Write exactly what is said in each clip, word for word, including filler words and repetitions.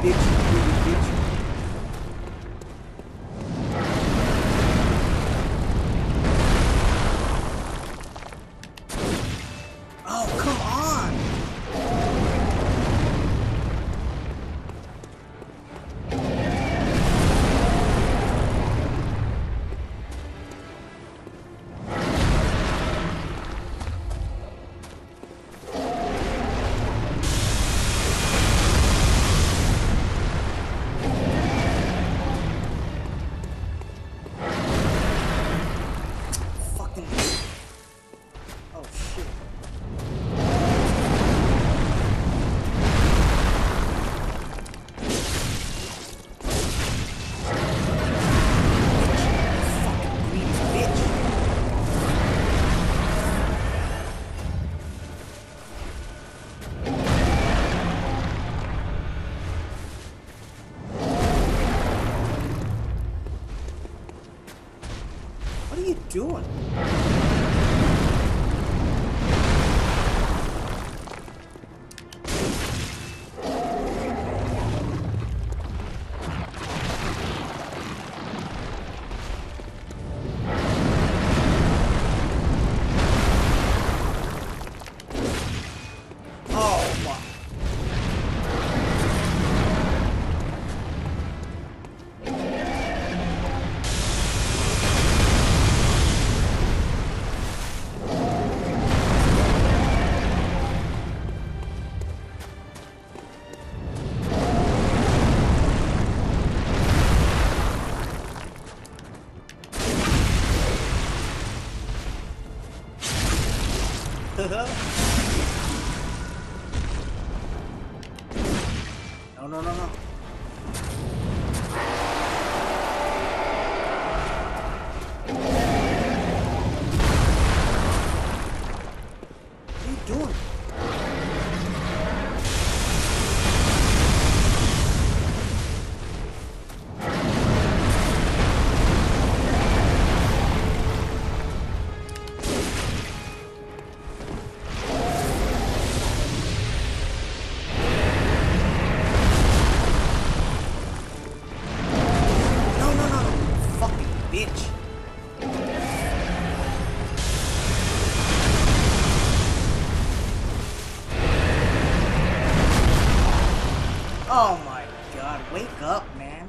bitch, you greedy bitch. Oh, come on! Oh shit. Fucking greedy bitch. What are you doing? Oh my. No, no, no, no. What are you doing? Bitch. Oh my god, wake up, man.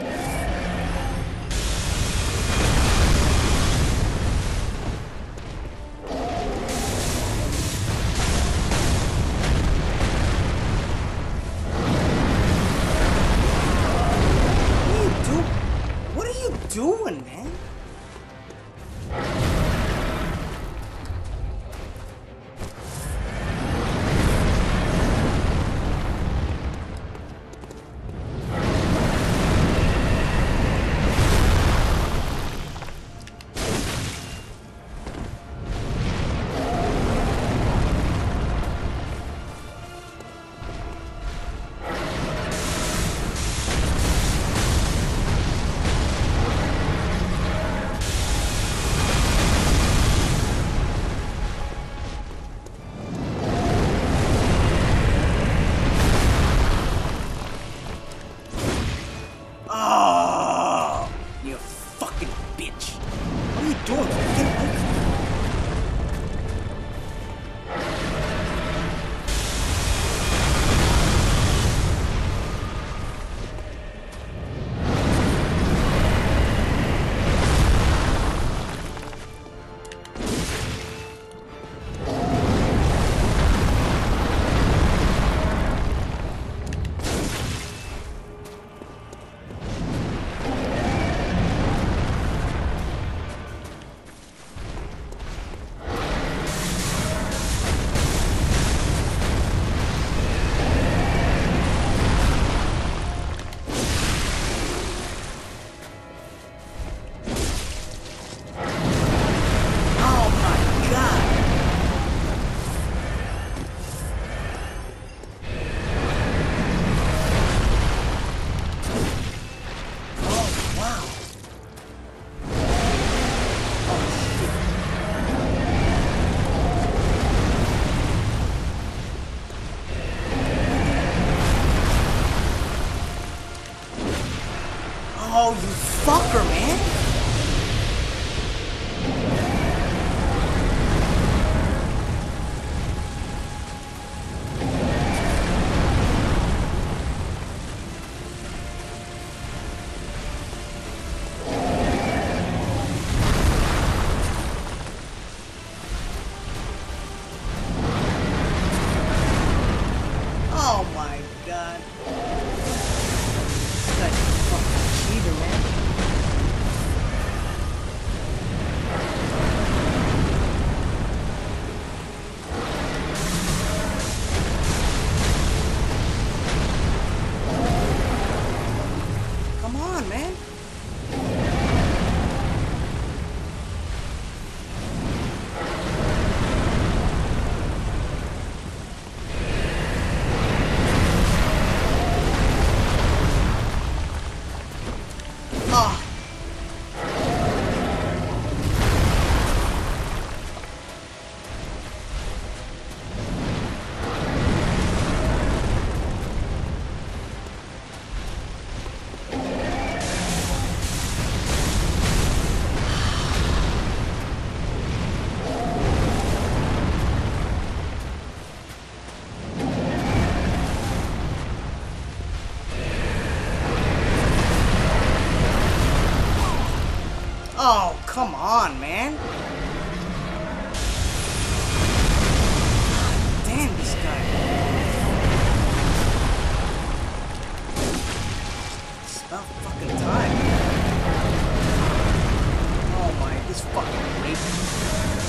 What are you doing? What are you doing, man? Oh, you fucker, man! Oh my god. This guy's a fucking cheater, man. Come on, man. Oh. Oh, come on, man. Damn, this guy. It's about fucking time. Oh my, this fucking rape.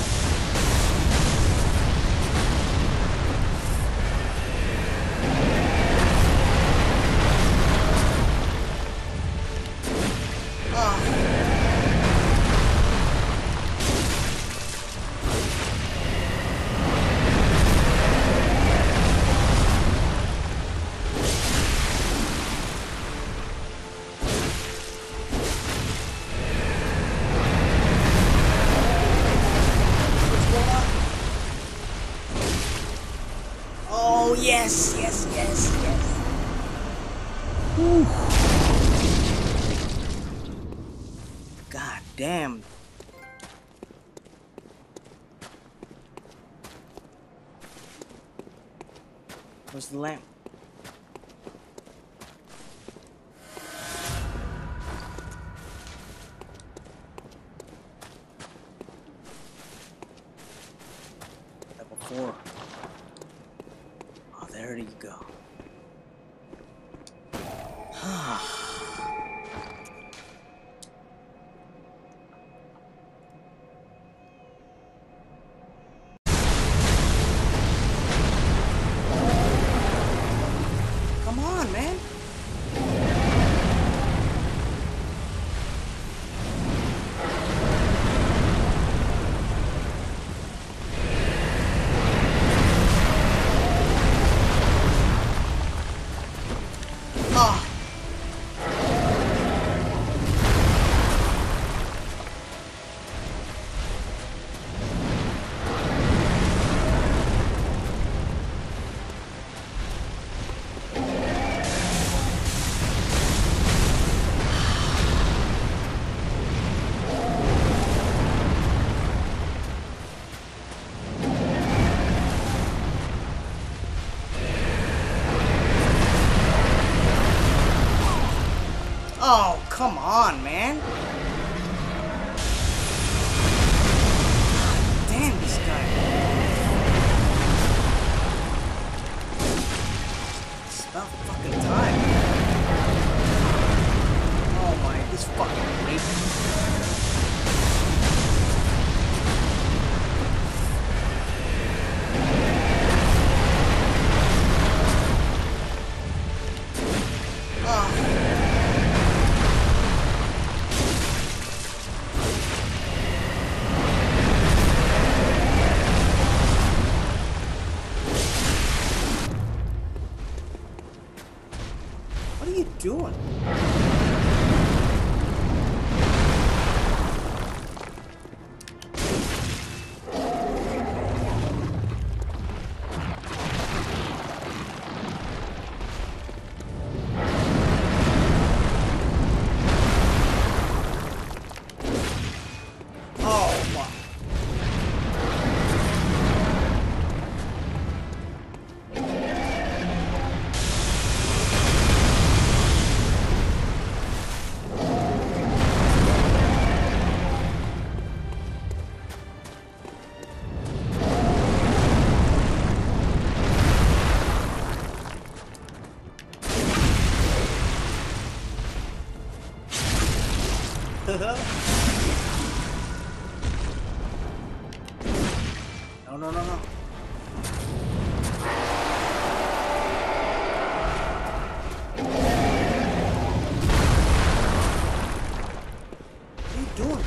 Oh, yes, yes, yes, yes. Whew. God damn. Where's the lamp? Level four. Oh, there you go. Come on, man. Oh. Oh, come on, man. Damn, this guy. It's about fucking time. Oh my, this fucking rape. What are you doing? No, no, no, no. What are you doing?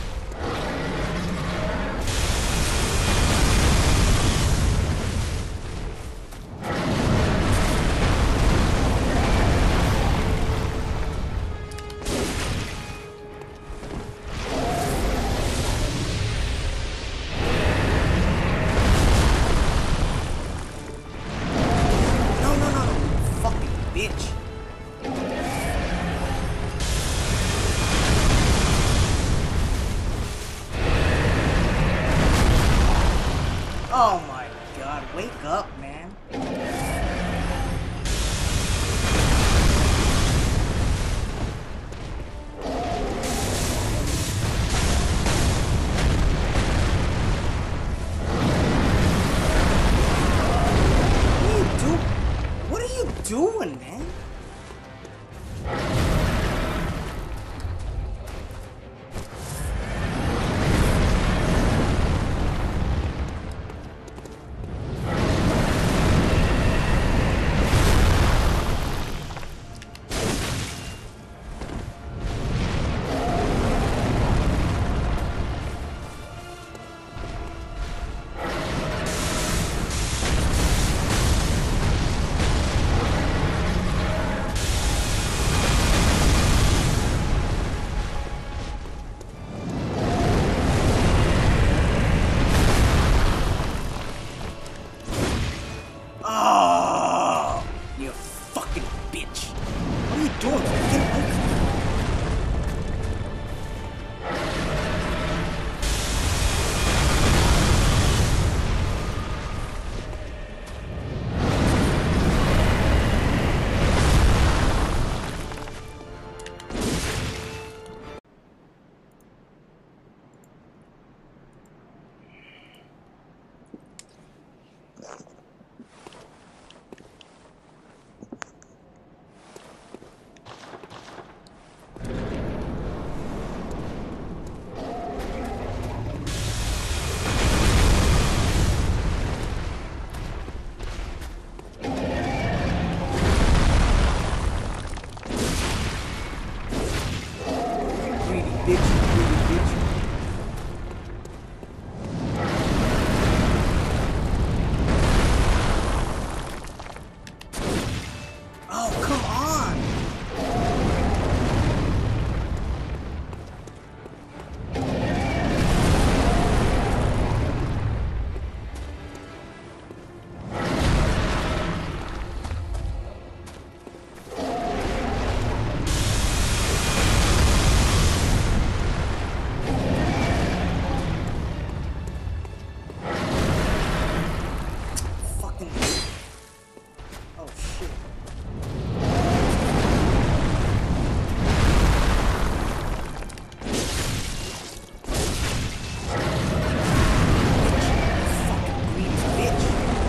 Oh my god, wake up, man. What are you doing? What are you doing, man? Oh, you fucking bitch. What are you doing? Get away from me. Bitch, bitch, bitch. Oh, come on. Oh shit. Fucking greedy bitch.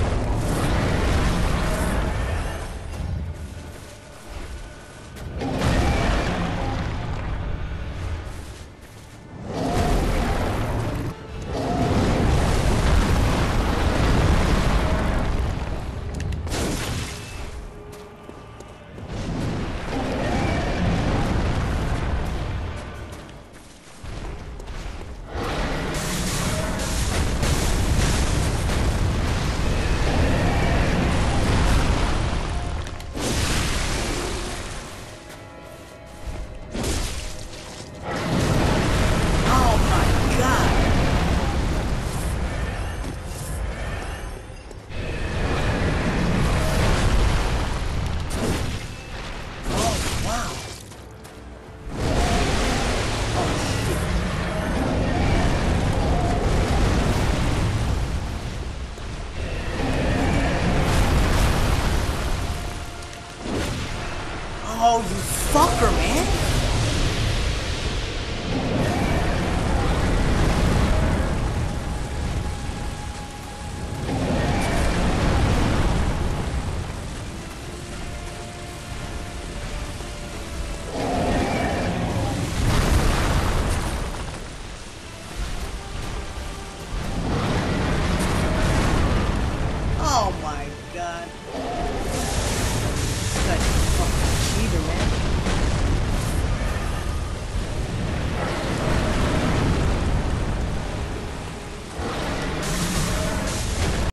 Oh, you fucker, man! That fucking cheater, man.